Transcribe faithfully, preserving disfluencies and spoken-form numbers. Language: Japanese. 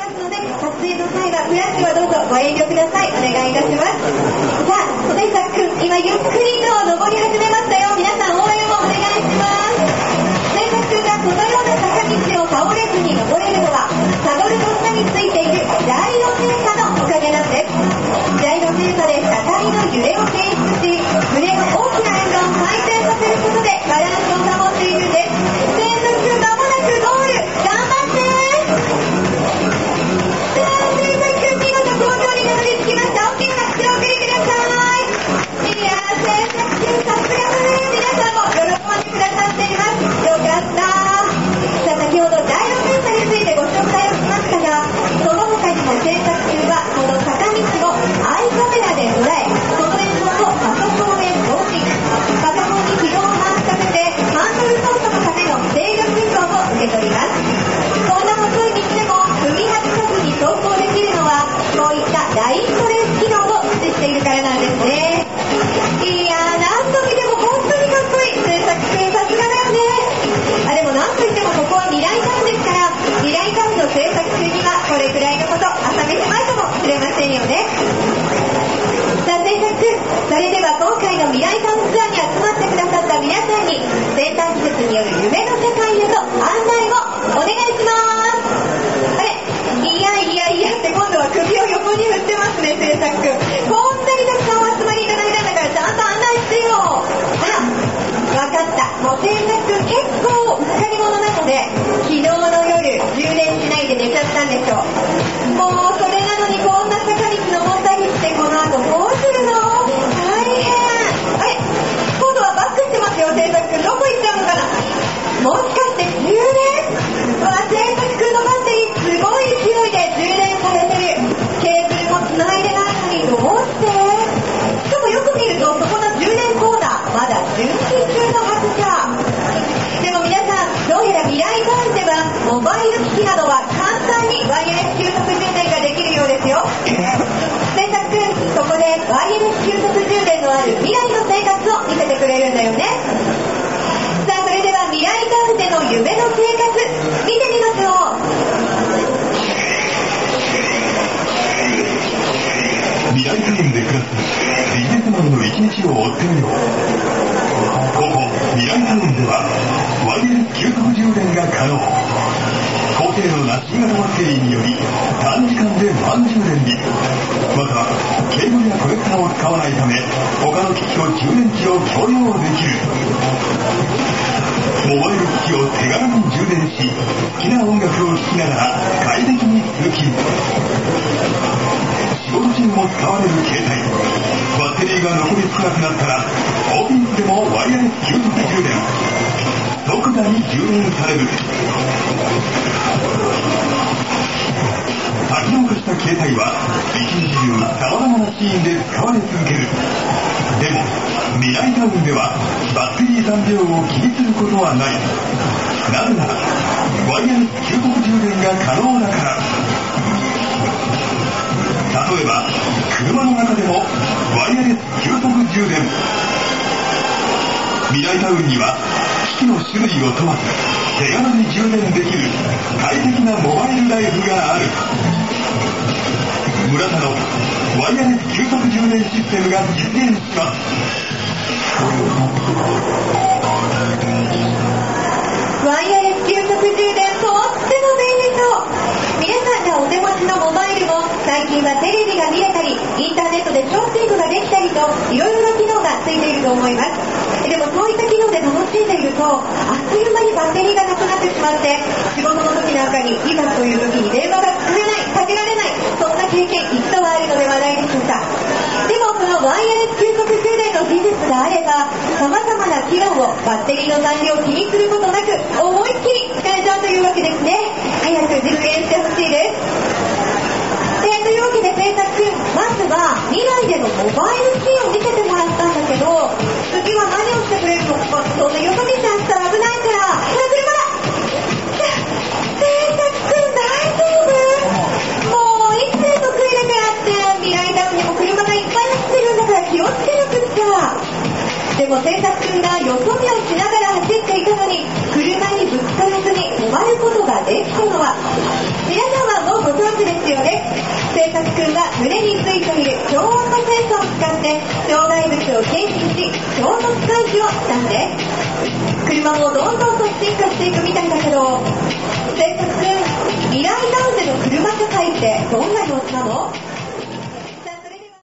ますので、撮影の際はフラッシュはどうぞご遠慮ください。お願いいたします。さあ、小手作君、今ゆっくりと登り始めましたよ。皆さん応援をお願いします。小手作君がこのような坂道を倒れずに登れるのは、サドルの下についているジャイロセータのおかげなんです。ジャイロセータで車体の揺れを検出し、胸の大きな円盤を回転させることでバランスを保っているんです。小手作君、まもなくゴール、頑張って。さあ、小手作君、見事頂上にたどり着きました。大きな拍手をお送りください。いやー、小手作君、さすがだね。皆さんも喜んでくださっています。よかった。さあ、先ほどジャイロセータについてご紹介をしましたが、その他にも小手作君はこの坂道をアイカメラで捉え、その映像をパソコンへ送信、パソコンに軌道を回しかけてハンドル操作のための制御信号を受け取ります。こんな細い道でも踏み外さずに走行できるのは、こういったライントレース機能を駆使しているからなんですね。いやー、何度見ても本当にかっこいい。小手作君、さすがだよね。あ、でも何といってもここは未来タウンですから、未来タウンの小手作君にはこれくらいのこと朝飯前かもしれませんよね。さあ、小手作君、それでは今回の未来タウンツアーに集まってくださった皆さんに、先端技術による夢の世界へと案内をお願いします。あれ、いやいやいやって今度は首を横に振ってますね。小手作君、こんなにたくさんお集まりいただいたんだからちゃんと案内してよ。あ、わかった。もう小手作君結構うっかり者なので、昨日の夜充電しないで寝ちゃったんでしょう。もうそれなのにこんな坂道登ったりして、この後どうするの？大変。あれ、今度はバックしてますよ。小手作君、どこ行っちゃうのかな。もしかして充電？わ、小手作君のバッテリーすごい勢いで充電されてる。ケーブルも繋いでないのにどうして？しかもよく見るとそこの充電コーナーまだ純金中のはずじゃ。でも皆さん、どうやら未来タウンではモバイル機器などは簡単にワイヤレス急速充電ができるようですよ。小手作君、そこでワイヤレス急速充電のある未来の生活を見せてくれるんだよね。さあ、それでは未来タウンでの夢の生活見てみましょう。 未来タウンで暮らすビジネスマンの一日を追ってみよう。ここ未来タウンではワイヤレス急速充電が可能。高性能な新型バッテリーにより短時間で満充電に。またケーブルやコネクタを使わないため、他の機器と充電器を共用できる。モバイル機器を手軽に充電し、好きな音楽を聴きながら快適に通勤。仕事中も使われる携帯、バッテリーが残り少なくなったらオフィスでもワイヤレス急速充電、即座に充電される。先の化した携帯は一日中さまざまなシーンで使われ続ける。でも未来タウンではバッテリー残量を気にすることはない。なぜならワイヤレス急速充電が可能だから。例えば車の中でもワイヤレス急速充電。未来タウンには機器の種類を問わず手軽に充電できる快適なモバイルライフがある。村田のワイヤレス急速充電システムが実現します。 ワイヤレス急速充電、とっても便利そう。皆さんがお手持ちのモバイルも最近はテレビが見れたり、インターネットでショッピングができたりと、いろいろな機能がついていると思います。でもそういった機能で楽しんでいると、あっという間にバッテリーがなくなってしまって、仕事の時なんかにいざという時に電話が使えない、かけられない、そんな経験一度はあるのではないでしょうか。でもそのワイヤレス急速充電の技術があれば、様々な機能をバッテリーの残量を気にすることなく思いっきり使えちゃうというわけですね。早く実現してほしいです。で、というわけで小手作君、まずは未来でのモバイルシーンを見せてもらったんだけど、次は何をしてくれるのか。そんなよそ見ちゃったら危ないから。ほら、車だ。小手作君、大丈夫？もういつで得意だからって、未来タウンにも車がいっぱい走ってるんだから気をつけなくっちゃ。でも小手作君がよそ見をしながら走っていたのに、車にぶつからずに止まることができたのは、 センサーを使って障害物を検知し衝突回避をしたんです。車もどんどんと進化していくみたいだけど、せっかく未来ダウンでの車社会ってどんな様子なの？